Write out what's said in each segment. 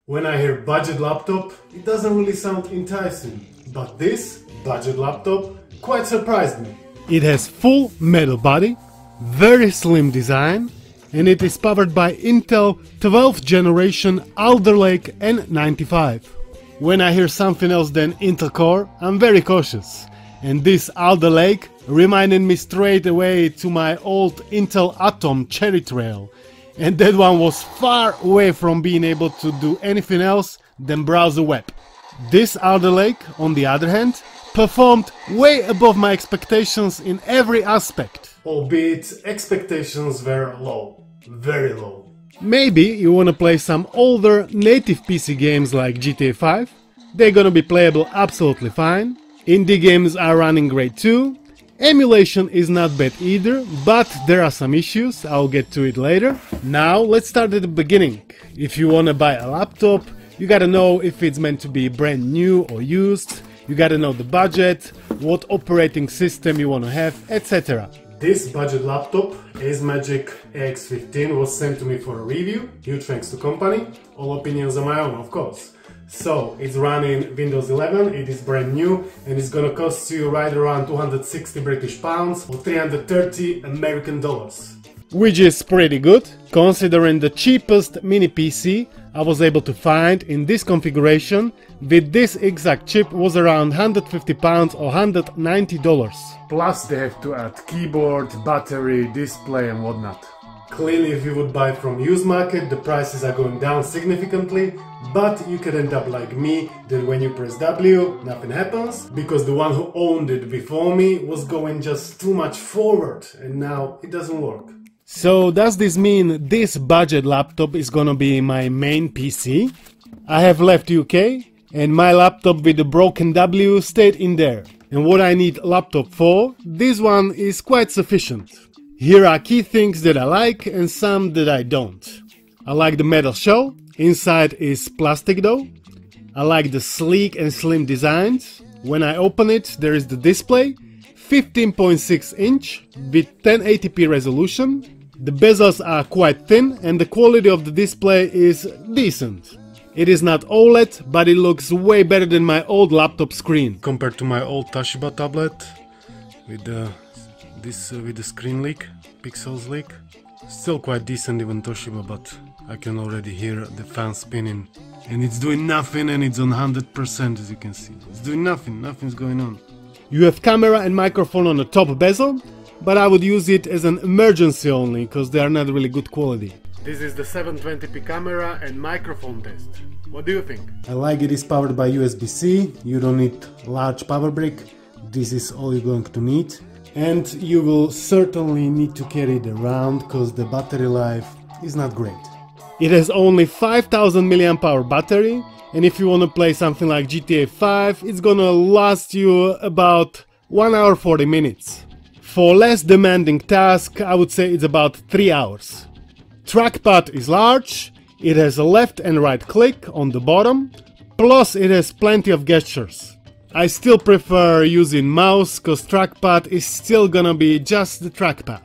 When I hear budget laptop, it doesn't really sound enticing, but this budget laptop quite surprised me. It has full metal body, very slim design, and it is powered by Intel 12th generation Alder Lake N95. When I hear something else than Intel Core, I'm very cautious, and this Alder Lake reminded me straight away to my old Intel Atom Cherry Trail, and that one was far away from being able to do anything else than browse the web. This Alder Lake, on the other hand, performed way above my expectations in every aspect. Albeit expectations were low, very low. Maybe you wanna play some older native PC games like GTA 5, they're gonna be playable absolutely fine. Indie games are running great too. Emulation is not bad either, but there are some issues, I'll get to it later. Now let's start at the beginning. If you wanna buy a laptop, you gotta know if it's meant to be brand new or used, you gotta know the budget, what operating system you wanna have, etc. This budget laptop, AceMagic AX15, was sent to me for a review, huge thanks to company, all opinions are my own of course. So, it's running Windows 11, it is brand new, and it's gonna cost you right around 260 British pounds or 330 American dollars. Which is pretty good, considering the cheapest mini PC I was able to find in this configuration with this exact chip was around 150 pounds or $190. Plus they have to add keyboard, battery, display and whatnot. Clearly, if you would buy from used market, the prices are going down significantly, but you could end up like me, that when you press W, nothing happens, because the one who owned it before me was going just too much forward, and now it doesn't work. So does this mean this budget laptop is gonna be my main PC? I have left UK, and my laptop with the broken W stayed in there. And what I need a laptop for, this one is quite sufficient. Here are key things that I like and some that I don't. I like the metal shell, inside is plastic though. I like the sleek and slim designs. When I open it, there is the display, 15.6 inch with 1080p resolution. The bezels are quite thin and the quality of the display is decent. It is not OLED, but it looks way better than my old laptop screen. Compared to my old Toshiba tablet with the screen leak, pixels leak. Still quite decent even Toshiba, but I can already hear the fan spinning. And it's doing nothing and it's on 100% as you can see. It's doing nothing, nothing's going on. You have camera and microphone on the top bezel, but I would use it as an emergency only, because they are not really good quality. This is the 720p camera and microphone test. What do you think? I like it is powered by USB-C, you don't need large power brick, this is all you're going to need. And you will certainly need to carry it around because the battery life is not great. It has only 5000 mAh battery, and if you want to play something like GTA 5, it's gonna last you about 1 hour 40 minutes. For less demanding task, I would say it's about 3 hours. Trackpad is large, it has a left and right click on the bottom, plus it has plenty of gestures. I still prefer using mouse, cause trackpad is still gonna be just the trackpad.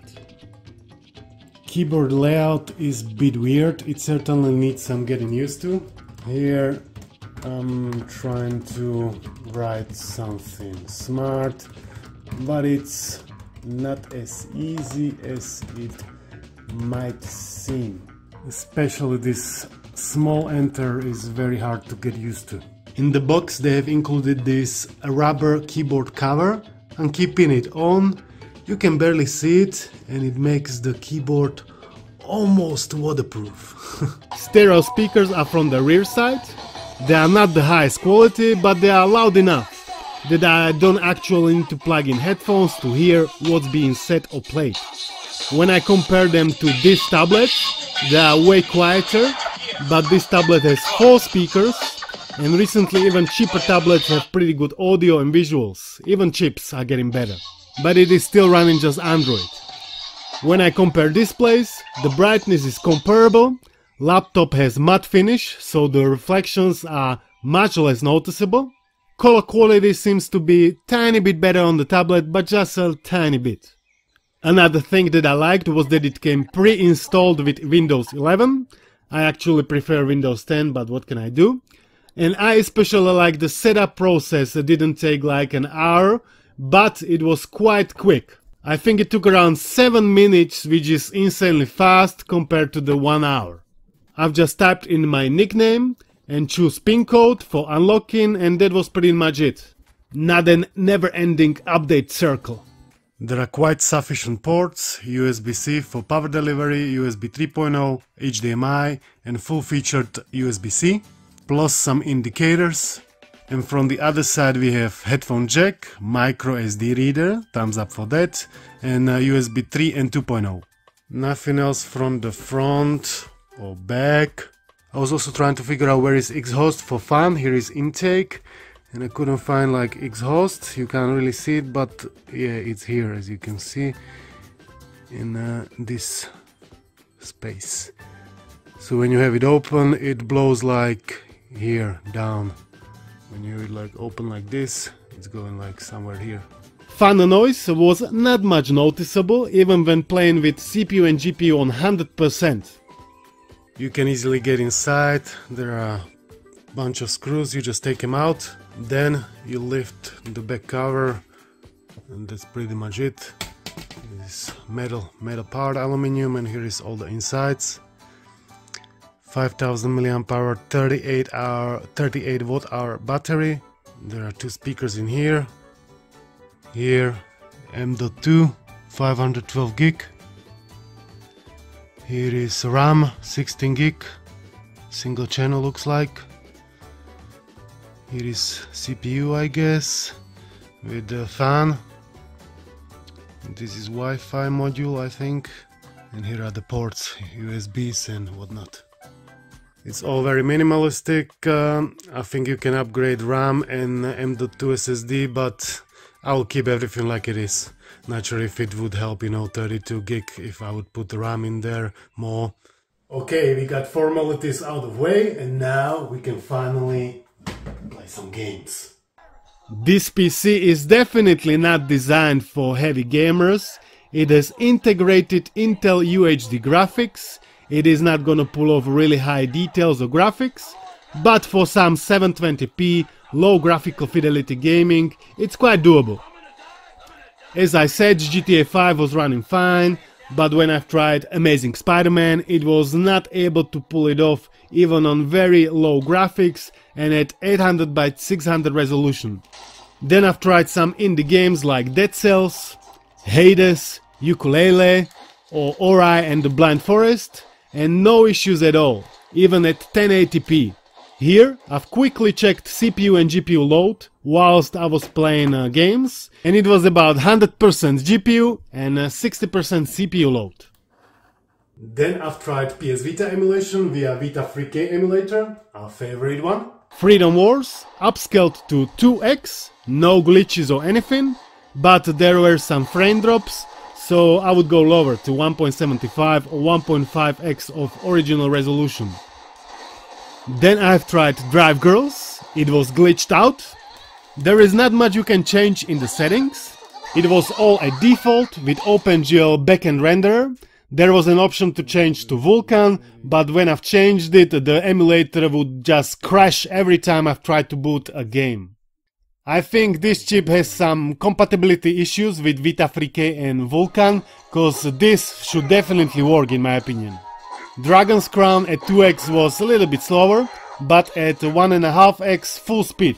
Keyboard layout is a bit weird, it certainly needs some getting used to. Here I'm trying to write something smart, but it's not as easy as it might seem. Especially this small enter is very hard to get used to. In the box they have included this rubber keyboard cover, and keeping it on you can barely see it and it makes the keyboard almost waterproof. Stereo speakers are from the rear side. They are not the highest quality, but they are loud enough that I don't actually need to plug in headphones to hear what's being said or played. When I compare them to this tablet, they are way quieter, but this tablet has 4 speakers. And recently even cheaper tablets have pretty good audio and visuals, even chips are getting better. But it is still running just Android. When I compare displays, the brightness is comparable, laptop has matte finish, so the reflections are much less noticeable. Color quality seems to be tiny bit better on the tablet, but just a tiny bit. Another thing that I liked was that it came pre-installed with Windows 11. I actually prefer Windows 10, but what can I do? And I especially like the setup process. It didn't take like an hour, but it was quite quick. I think it took around 7 minutes, which is insanely fast compared to the 1 hour. I've just typed in my nickname and choose pin code for unlocking, and that was pretty much it. Not an never-ending update circle. There are quite sufficient ports: USB-C for power delivery, USB 3.0, HDMI and full-featured USB-C, plus some indicators. And from the other side we have headphone jack, micro SD reader, thumbs up for that, and USB 3 and 2.0. Nothing else from the front or back. I was also trying to figure out where is exhaust for fun. Here is intake, and I couldn't find like exhaust. You can't really see it, but yeah, it's here, as you can see, in this space. So when you have it open, it blows like here down. When you like open like this, it's going like somewhere here. Fan noise was not much noticeable, even when playing with CPU and GPU on 100%. You can easily get inside. There are a bunch of screws. You just take them out, then you lift the back cover, and that's pretty much it. This metal part, aluminium, and here is all the insides. 5000 mAh, 38 watt hour battery. There are 2 speakers in here. Here, M.2, 512 gig. Here is RAM, 16 gig, single channel looks like. Here is CPU, I guess, with the fan. This is Wi-Fi module, I think. And here are the ports, USBs and whatnot. It's all very minimalistic. I think you can upgrade RAM and M.2 SSD, but I will keep everything like it is. Not sure if it would help, 32 gig if I would put the RAM in there more. Okay, we got formalities out of the way, and now we can finally play some games. This PC is definitely not designed for heavy gamers. It has integrated Intel UHD graphics. It is not gonna pull off really high details or graphics, but for some 720p low graphical fidelity gaming, it's quite doable. As I said, GTA 5 was running fine, but when I've tried Amazing Spider-Man, it was not able to pull it off even on very low graphics and at 800 by 600 resolution. Then I've tried some indie games like Dead Cells, Hades, Yooka-Laylee, or Ori and the Blind Forest, and no issues at all, even at 1080p. Here I've quickly checked CPU and GPU load whilst I was playing games, and it was about 100% GPU and 60% CPU load. Then I've tried PS Vita emulation via Vita 3K emulator, our favorite one. Freedom Wars, upscaled to 2x, no glitches or anything, but there were some frame drops, so I would go lower to 1.75 or 1.5x of original resolution. Then I've tried Drive Girls. It was glitched out. There is not much you can change in the settings. It was all a default with OpenGL backend renderer. There was an option to change to Vulkan, but when I've changed it, the emulator would just crash every time I've tried to boot a game. I think this chip has some compatibility issues with Vita 3K and Vulkan, cause this should definitely work in my opinion. Dragon's Crown at 2x was a little bit slower, but at 1.5x full speed.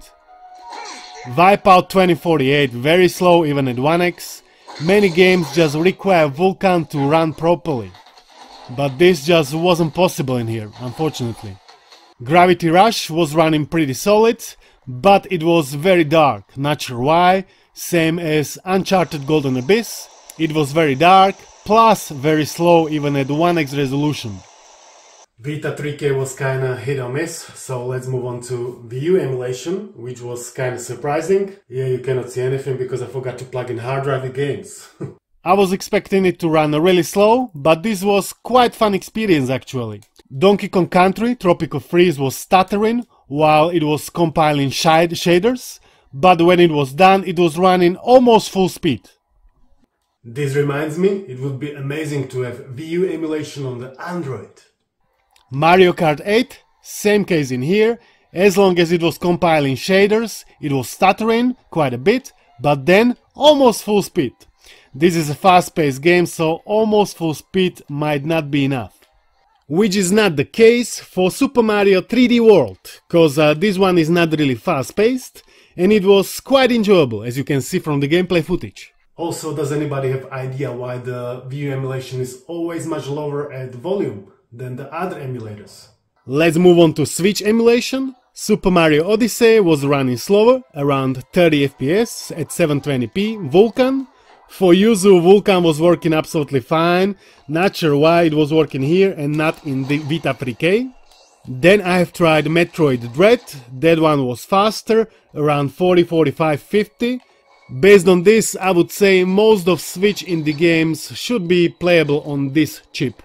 Wipeout 2048 very slow even at 1x. Many games just require Vulkan to run properly. But this just wasn't possible in here, unfortunately. Gravity Rush was running pretty solid, but it was very dark, not sure why. Same as Uncharted Golden Abyss. It was very dark, plus very slow even at 1x resolution. Vita 3K was kinda hit or miss, so let's move on to VU emulation, which was kinda surprising. Yeah, you cannot see anything because I forgot to plug in hard drive the games. I was expecting it to run really slow, but this was quite fun experience actually. Donkey Kong Country Tropical Freeze was stuttering while it was compiling shaders, but when it was done, it was running almost full speed. This reminds me, it would be amazing to have VU emulation on the Android. Mario Kart 8, same case in here. As long as it was compiling shaders, it was stuttering quite a bit, but then almost full speed. This is a fast-paced game, so almost full speed might not be enough. Which is not the case for Super Mario 3D World, cause this one is not really fast-paced, and it was quite enjoyable, as you can see from the gameplay footage. Also, does anybody have idea why the Wii U emulation is always much lower at volume than the other emulators? Let's move on to Switch emulation. Super Mario Odyssey was running slower, around 30 FPS at 720p Vulkan. For Yuzu, Vulkan was working absolutely fine. Not sure why it was working here and not in the Vita 3K. Then I have tried Metroid Dread. That one was faster, around 40, 45, 50. Based on this, I would say most of Switch indie games should be playable on this chip.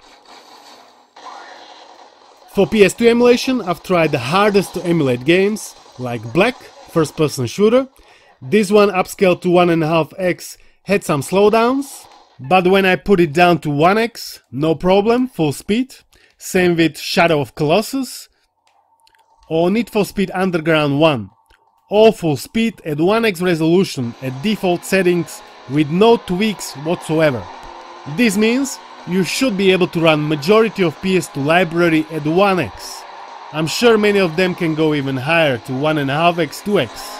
For PS2 emulation, I've tried the hardest to emulate games, like Black, first-person shooter. This one upscaled to 1.5x had some slowdowns, but when I put it down to 1x, no problem, full speed. Same with Shadow of Colossus or Need for Speed Underground 1. All full speed at 1x resolution at default settings with no tweaks whatsoever. This means you should be able to run majority of PS2 library at 1x. I'm sure many of them can go even higher to 1.5x, 2x.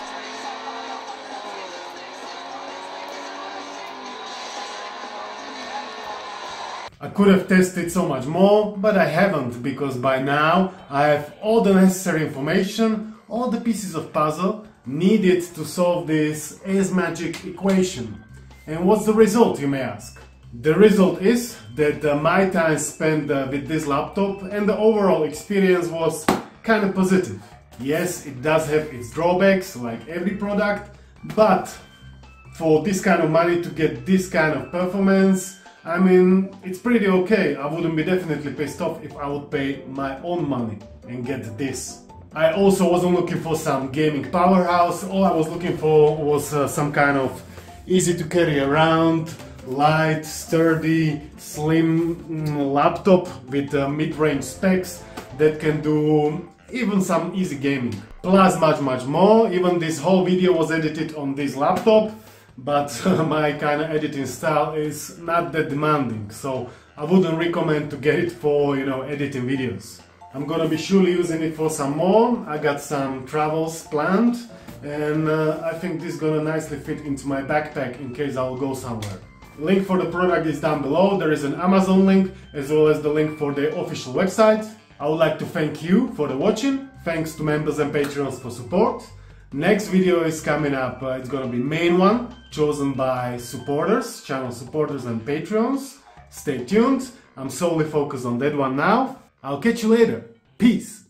I could have tested so much more, but I haven't, because by now I have all the necessary information, all the pieces of puzzle needed to solve this Asmagic equation. And what's the result, you may ask? The result is that my time spent with this laptop and the overall experience was kind of positive. Yes, it does have its drawbacks like every product, but for this kind of money to get this kind of performance, I mean, it's pretty okay. I wouldn't be definitely pissed off if I would pay my own money and get this. I also wasn't looking for some gaming powerhouse. All I was looking for was some kind of easy to carry around, light, sturdy, slim laptop with mid-range specs that can do even some easy gaming. Plus much more. Even this whole video was edited on this laptop, but my kind of editing style is not that demanding, so I wouldn't recommend to get it for, editing videos. I'm gonna be surely using it for some more. I got some travels planned, and I think this is gonna nicely fit into my backpack in case I'll go somewhere. Link for the product is down below. There is an Amazon link as well as the link for the official website. I would like to thank you for the watching. Thanks to members and patrons for support. Next video is coming up. It's gonna be main one chosen by supporters, channel supporters and patrons. Stay tuned. I'm solely focused on that one now. I'll catch you later. Peace.